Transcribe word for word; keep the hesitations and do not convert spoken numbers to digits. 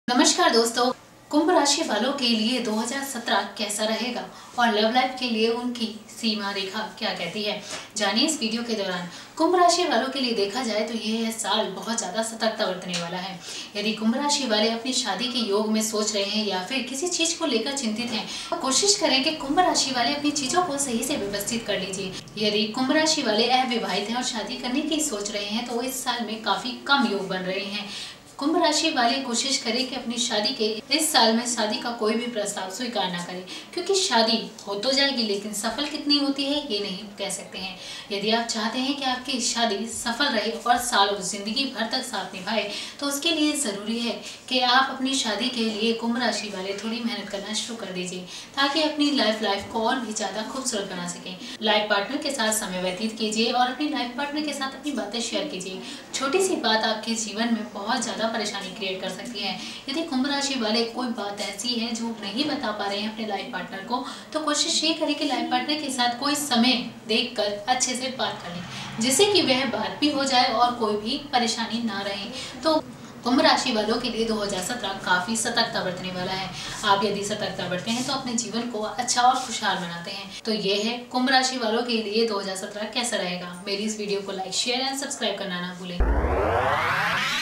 नमस्कार दोस्तों, कुंभ राशि वालों के लिए दो हज़ार सत्रह कैसा रहेगा और लव लाइफ के लिए उनकी सीमा रेखा क्या कहती है, जानिए इस वीडियो के दौरान। कुंभ राशि वालों के लिए देखा जाए तो यह साल बहुत ज्यादा सतर्कता बरतने वाला है। यदि कुंभ राशि वाले अपनी शादी के योग में सोच रहे हैं या फिर किसी चीज को लेकर चिंतित हैं, तो कोशिश करें कि कुंभ राशि वाले अपनी चीजों को सही से व्यवस्थित कर लीजिए। यदि कुंभ राशि वाले अविवाहित हैं और शादी करने की सोच रहे हैं तो इस साल में काफी कम योग बन रहे हैं। कुंभ राशि वाले कोशिश करें कि अपनी शादी के इस साल में शादी का कोई भी प्रस्ताव स्वीकार ना करें, क्योंकि शादी हो तो जाएगी लेकिन सफल कितनी होती है ये नहीं कह सकते हैं। यदि आप चाहते हैं कि आपकी शादी सफल रहे और सालों जिंदगी भर तक साथ निभाए तो उसके लिए ज़रूरी है कि आप अपनी शादी के लिए कुंभ राशि वाले थोड़ी मेहनत करना शुरू कर दीजिए, ताकि अपनी लाइफ लाइफ को और भी ज़्यादा खूबसूरत बना सकें। लाइफ पार्टनर के साथ समय व्यतीत कीजिए और अपनी लाइफ पार्टनर के साथ अपनी बातें शेयर कीजिए। छोटी सी बात आपके जीवन में बहुत ज़्यादा परेशानी क्रिएट कर सकती है। यदि कुंभ राशि वाले कोई बात ऐसी है जो नहीं बता पा रहे हैं अपने लाइफ पार्टनर को, तो कोशिश ये करें कि लाइफ पार्टनर के साथ कोई समय देखकर अच्छे से बात कर लें, जिससे कि वह बात भी हो जाए और कोई भी परेशानी ना रहे। तो कुंभ राशि वालों के लिए दो हज़ार सत्रह काफी सतर्कता बरतने वाला है। आप यदि सतर्कता बरते हैं तो अपने जीवन को अच्छा और खुशहाल बनाते हैं। तो ये है कुंभ राशि वालों के लिए दो हज़ार सत्रह कैसा रहेगा। मेरी इस वीडियो को लाइक शेयर एंड सब्सक्राइब करना ना भूलें।